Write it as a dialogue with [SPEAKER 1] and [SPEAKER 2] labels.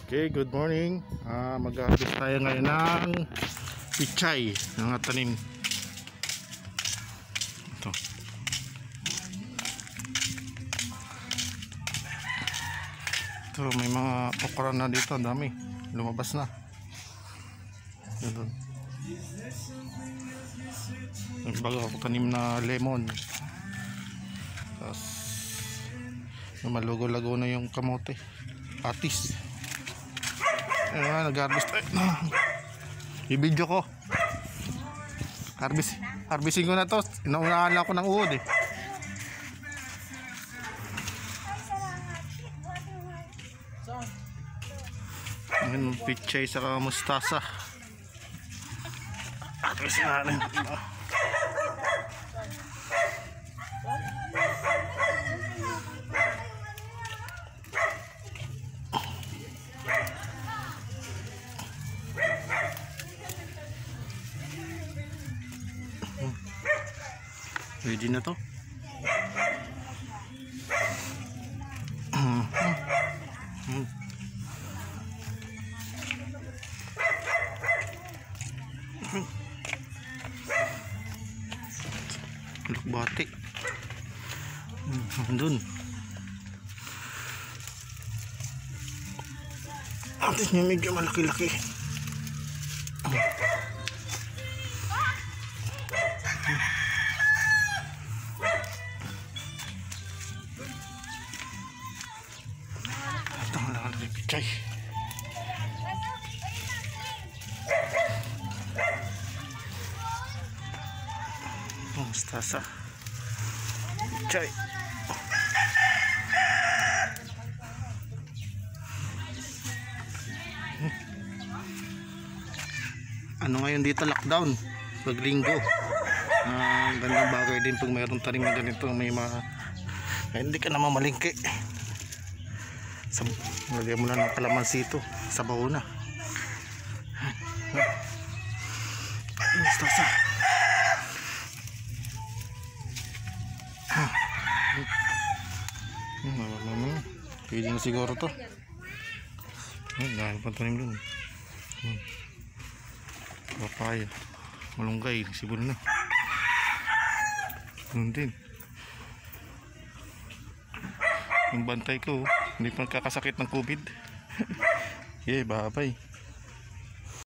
[SPEAKER 1] Okay, good morning. Mag-harvest tayo ngayon ng pichay ng tanim. Ito. Ito, may mga okra na dito, ang dami. Lumabas na. Ito. Nagbago ako tanim na lemon. Tapos malugo-lago na yung kamote. Patis. Nag-harvest tayo. I-video ko. Harvesting ko na to. Inaunahan lang ako ng uod eh. Ngayon, pichay saka mustasa. Harvest natin. Ready na to. Lukbati. Andun. Atis niya medyo malaki-laki. Ito ang lakas ng pichay. Mustasa. Pichay. Ano ngayon dito, lockdown pag linggo. Gandang bagay din pag mayroong tanim na ganito, may hindi ka na mamalingki. Lagyan mo na ng kalamansi ito, sabaw na. Mustasa. Pwede na siguro to. Dahil pa tanim dun. Papaya, malunggay, sibol na. Ganun din. Yung bantay ko, hindi pa nakakasakit ng COVID. Yeah, babay.